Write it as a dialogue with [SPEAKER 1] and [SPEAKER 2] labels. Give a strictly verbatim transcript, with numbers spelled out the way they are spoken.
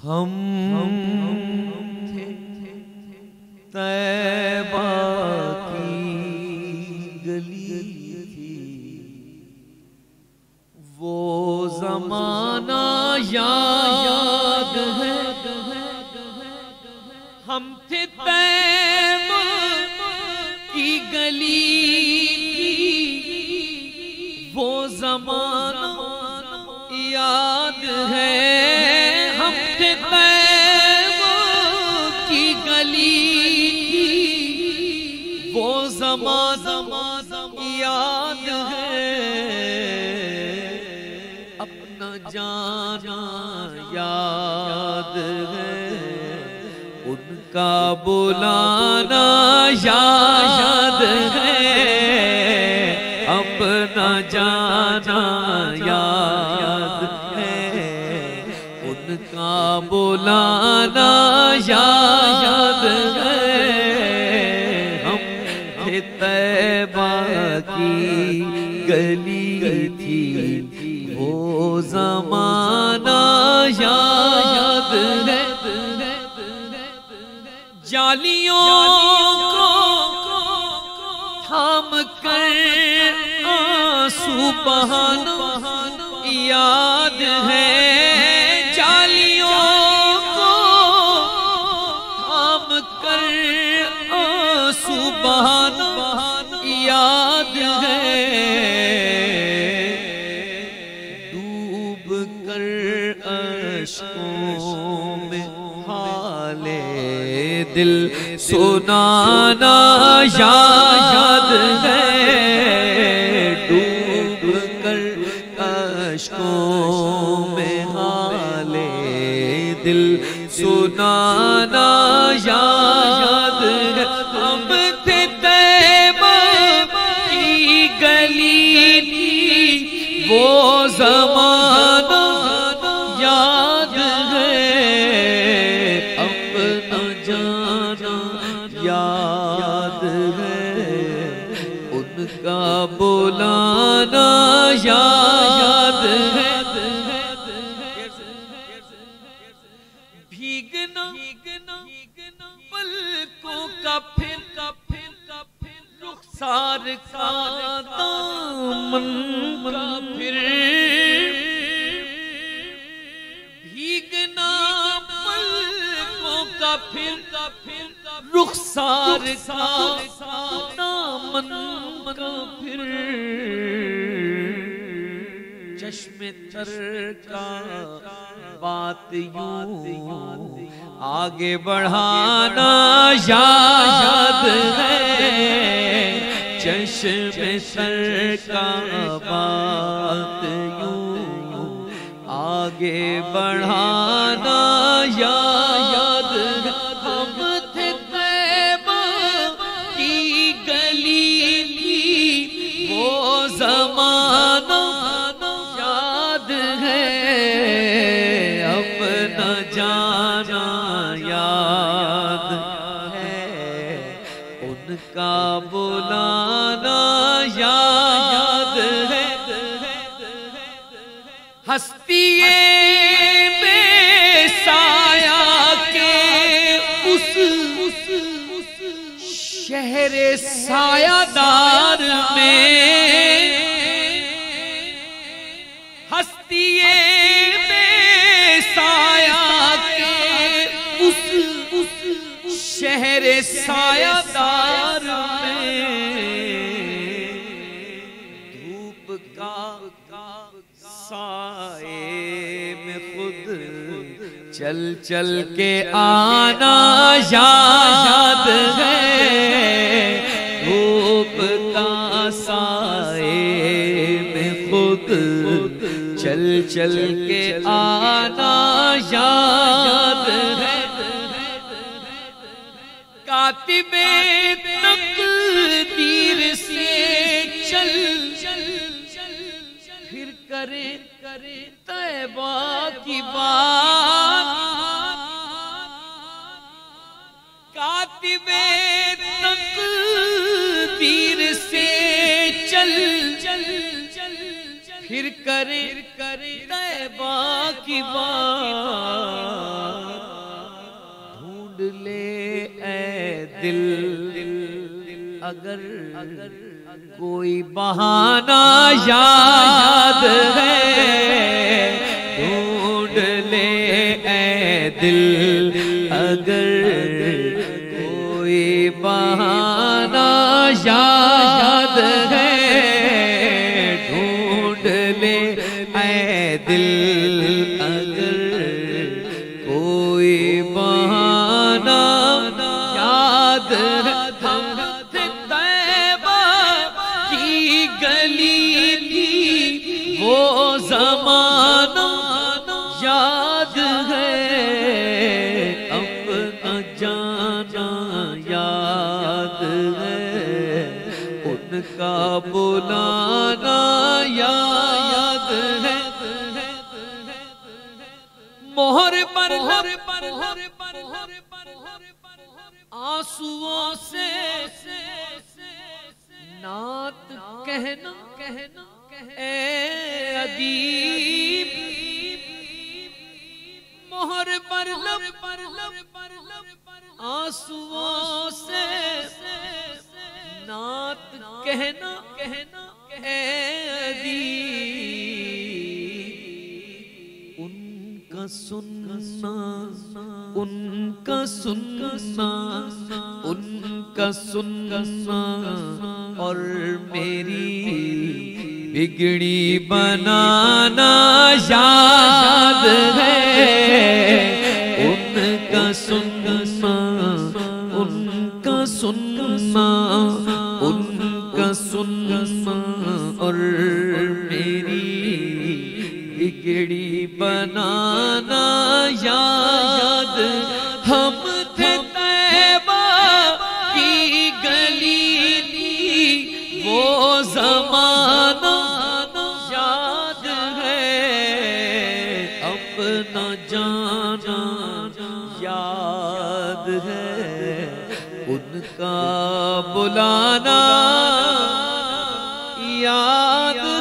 [SPEAKER 1] ہم تھے طیبہ کی گلی تھی، وہ زمانہ یاد ہے۔ ہم تھے طیبہ کی گلی تھی، وہ زمانہ یاد ہے۔ ہم تھے طیبہ کی گلی تھی، وہ زمانہ یاد ہے۔ اپنا جانا یاد ہے، ان کا بلانا یاد ہے۔ اپنا جانا یاد ہے، ان کا بلانا یاد ہے۔ ہم تھے طیبہ کی گلی تھی، وہ زمانہ یاد ہے۔ جالیوں کو تھام کر آنسو بہانا یاد ہے۔ جالیوں کو تھام کر آنسو بہانا یاد ہے۔ ڈوب کر اشکوں میں حال دل سنانا یاد ہے۔ ڈوب کر اشکوں میں حال دل سنانا یاد ہے۔ ہم تھے طیبہ کی گلی تھی، وہ زمانہ یاد ہے۔ اپنا جانا یاد ہے، ان کا بلانا یاد ہے۔ بھیگنا پلکوں کا پھر رخسار کا دامن کا پھر، بھیگنا پلکوں کا پھر رخسار کا دامن کا پھر، چشم تر کا بات یوں آگے بڑھانا یاد ہے۔ چشم تر کا بات یوں آگے بڑھانا یاد ہے۔ ہم تھے طیبہ کی گلی تھی، وہ زمانہ یاد ہے۔ اپنا جانا یاد ہے، ان کا بلانا یاد ہے۔ ہستی بے سایہ کے اس شہر سایہ دار میں، ہستی بے سایہ کے اس شہر سایہ دار میں، دھوپ کا سائے میں خود چل چل کے آنا یاد ہے۔ دھوپ کا سائے میں خود چل چل کے آنا یاد ہے۔ کاتب تقدیر سے چل پھر کرے طیبہ کی بات، کاتب تقدیر سے چل پھر کرے طیبہ کی بات۔ لے اے دل اگر کوئی بہانہ یاد ہے ڈھونڈ لے اے دل اگر کوئی بہانہ یاد ہے ڈھونڈ لے اے دل اگر کوئی بہانہ یاد ہے ہم تھے طیبہ کی گلی کی وہ زمانہ یاد ہے اپنا جانا یاد ہے ان کا بلانا یاد ہے مہر پر لب آنسوؤں سے نعت کہنا اے ادیب مہر پر لب آنسوؤں سے نعت کہنا اے ادیب ان کا سننا ان کا سننا ان کا سننا اور میری بگڑی بنانا یاد ہے ان کا سننا ان کا سننا ان کا سننا اور میری بگڑی بنانا یاد ہم تھے طیبہ کی گلی کی وہ زمانہ یاد ہے اپنا جانا یاد ہے ان کا بلانا یاد